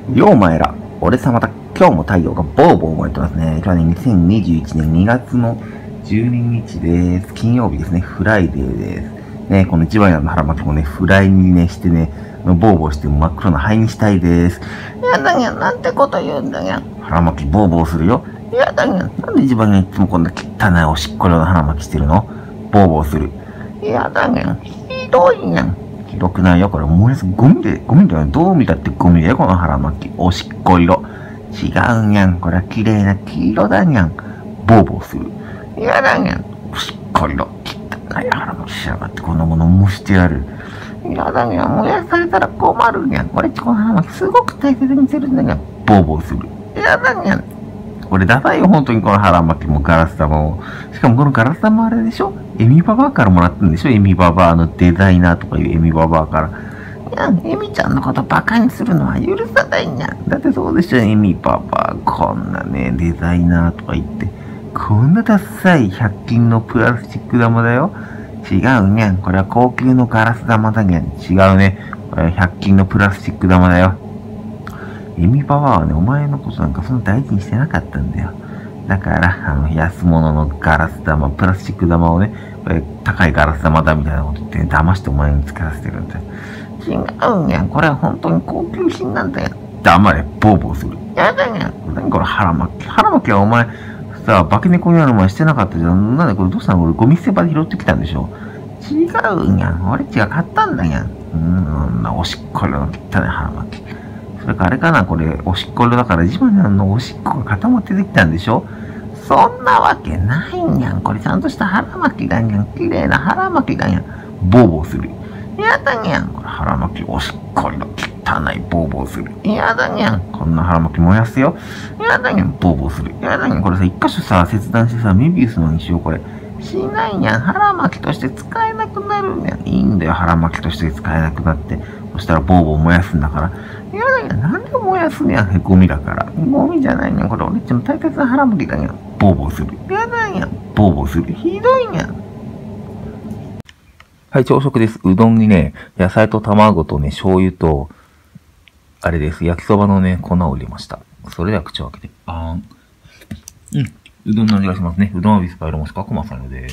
ようお前ら、俺様だ、今日も太陽がボーボー燃えてますね。今日はね、2021年2月の12日です。金曜日ですね、フライデーです。ね、この一番屋の腹巻きもね、フライにね、してね、ボーボーして真っ黒な灰にしたいです。やだにゃ、なんてこと言うんだにゃ。腹巻きボーボーするよ。やだにゃ、なんで一番屋いつもこんな汚いおしっこ用の腹巻きしてるの？ボーボーする。やだにゃ、ひどいにゃ。ひどくないよ、これ燃やすゴミだよ。どう見たってゴミだよ、この腹巻き。おしっこ色。違うにゃん。これは綺麗な黄色だにゃん。ボーボーする。やだにゃん。おしっこ色。汚い腹巻きしやがって、こんなもの蒸してやる。やだにゃん。燃やされたら困るにゃん。これこの腹巻きすごく大切にするんだにゃん。ボーボーする。やだにゃん。これダサいよ、本当にこの腹巻きもガラス玉を。しかもこのガラス玉あれでしょ？エミババアからもらったんでしょ？エミババアのデザイナーとかいうエミババアから。いや、エミちゃんのことバカにするのは許さないにゃん。だってそうでしょ、エミババア。こんなね、デザイナーとか言って。こんなダサい100均のプラスチック玉だよ。違うにゃん。これは高級のガラス玉だにゃん。違うね。これは100均のプラスチック玉だよ。エミババアはね、お前のことなんかそんな大事にしてなかったんだよ。だから、安物のガラス玉、プラスチック玉をね、これ高いガラス玉だみたいなこと言ってね、騙してお前に使わせてるんだよ。違うんやん。これは本当に高級品なんだよ。黙れ、ボーボーする。やだやん。何これ腹巻き。腹巻きはお前、さ、化け猫になる前してなかったじゃん。なんでこれどうしたの？俺ゴミ捨て場で拾ってきたんでしょ？違うんやん。俺っちが買ったんだやん。おしっこの汚い腹巻き。それからあれかな、これ、おしっこだから、ジバニャンのおしっこが固まってできたんでしょ？そんなわけないんやん。これちゃんとした腹巻きだにゃん。綺麗な腹巻きだにゃん。ボーボーする。やだにゃん。これ腹巻き、おしっこの汚いボーボーする。やだにゃん。こんな腹巻き燃やすよ。やだにゃん。ボーボーする。やだにゃん。これさ、一箇所さ、切断してさ、メビウスのにしよう、これ。しないにゃん。腹巻きとして使えなくなるにゃん。いいんだよ、腹巻きとして使えなくなって。そしたらボーボー燃やすんだから。やだにゃん。なんで燃やすにゃん。ゴミだから。ゴミじゃないにゃん。これ俺っちの大切な腹巻きだにゃん。ボーボーする。やだにゃん。ボーボーする。ひどいにゃん。はい、朝食です。うどんにね、野菜と卵とね、醤油と、あれです。焼きそばのね、粉を入れました。それでは口を開けて、うどんの味がしますね。うどんはビスパイロもしくはコマさんのです。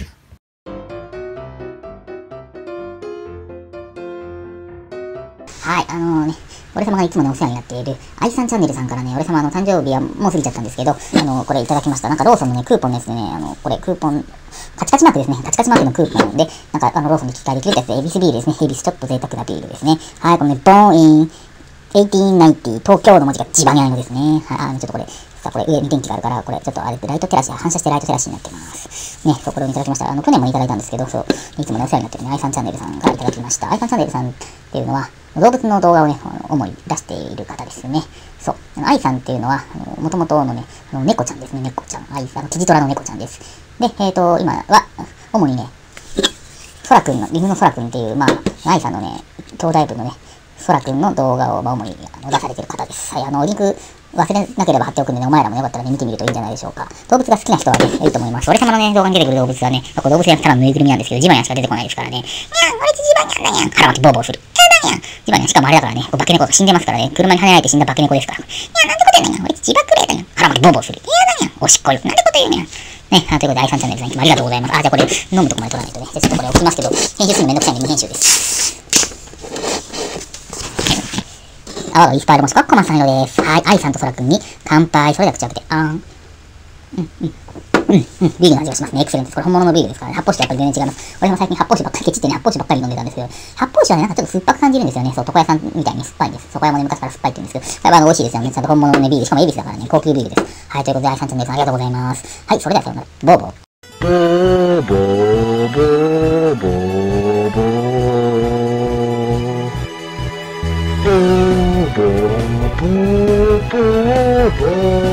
はい、俺様がいつもね、お世話になっている、愛さんチャンネルさんからね、俺様の誕生日はもう過ぎちゃったんですけど、これいただきました。なんかローソンのね、クーポンのやつでね、これクーポン、カチカチマークですね。カチカチマークのクーポンで、なんかローソンで機械できるやつで、エビスビールですね。エビスちょっと贅沢なビールですね。はい、このね、ボーンイン、1890、東京の文字がジバニャイのですね。はい、ちょっとこれ、さあこれ上に電気があるから、これちょっとあれ、ライト照らし、反射してライト照らしになってます。ね、そう、これをいただきました。去年もいただいたんですけど、そう、いつもね、お世話になってるね、愛さんチャンネルさんがいただきました。愛さんチャンネルさんっていうのは、動物の動画をね、主に出している方ですね。そう。愛さんっていうのは、もともとのね、猫ちゃんですね、猫ちゃん。キジトラの猫ちゃんです。で、今は、主にね、ソラくんの、リムのソラくんっていう、まあ、愛さんのね、兄弟分のね、ソラくんの動画を、主に出されている方です。はい、リンク忘れなければ貼っておくんでね、お前らもよかったらね、見てみるといいんじゃないでしょうか。動物が好きな人はね、いいと思います。俺様のね、動画に出てくる動物はね、動物園ただのぬいぐるみなんですけど、ジバニャンしか出てこないですからね。にゃん、俺ジバニャンだにゃん。腹巻きボーボーする。やだにゃん。ジバニャン、しかもあれだからね、化け猫が死んでますからね、車に跳ねられて死んだ化け猫ですから。いや、なんてこと言うねん。俺ジバクレーだにゃん。腹巻きボーボーする。やだにゃん。おしっこよ。なんてこと言うねん。ね、ということで、愛さんチャンネルさん、いつもありがとうございます。じゃあこれ、飲むとこまで撮らないとね。じゃあちょっとこれ置きますけど、編集するのめんどくさいんで無編集です。泡がいいスタイルもしくはコマさんよです。はい、愛さんとソラくんに乾杯。それでは口開けて、ビールの味がしますね。エクセレントです。これ本物のビールですからね。発泡酒とやっぱり全然違います。俺も最近発泡酒ばっかりケチってね、発泡酒ばっかり飲んでたんですけど、発泡酒はね、なんかちょっと酸っぱく感じるんですよね。そう、床屋さんみたいに酸っぱいんです。床屋もね、昔から酸っぱいって言うんですけど、これは美味しいですよね。ちゃんと本物のね、ビール。しかもエビスだからね、高級ビールです。はい、ということで、愛さんチャンネルさんありがとうございます。はい、それではさよなら。ボーボー。 ボーボーボーボーボーボーボーボーボーボー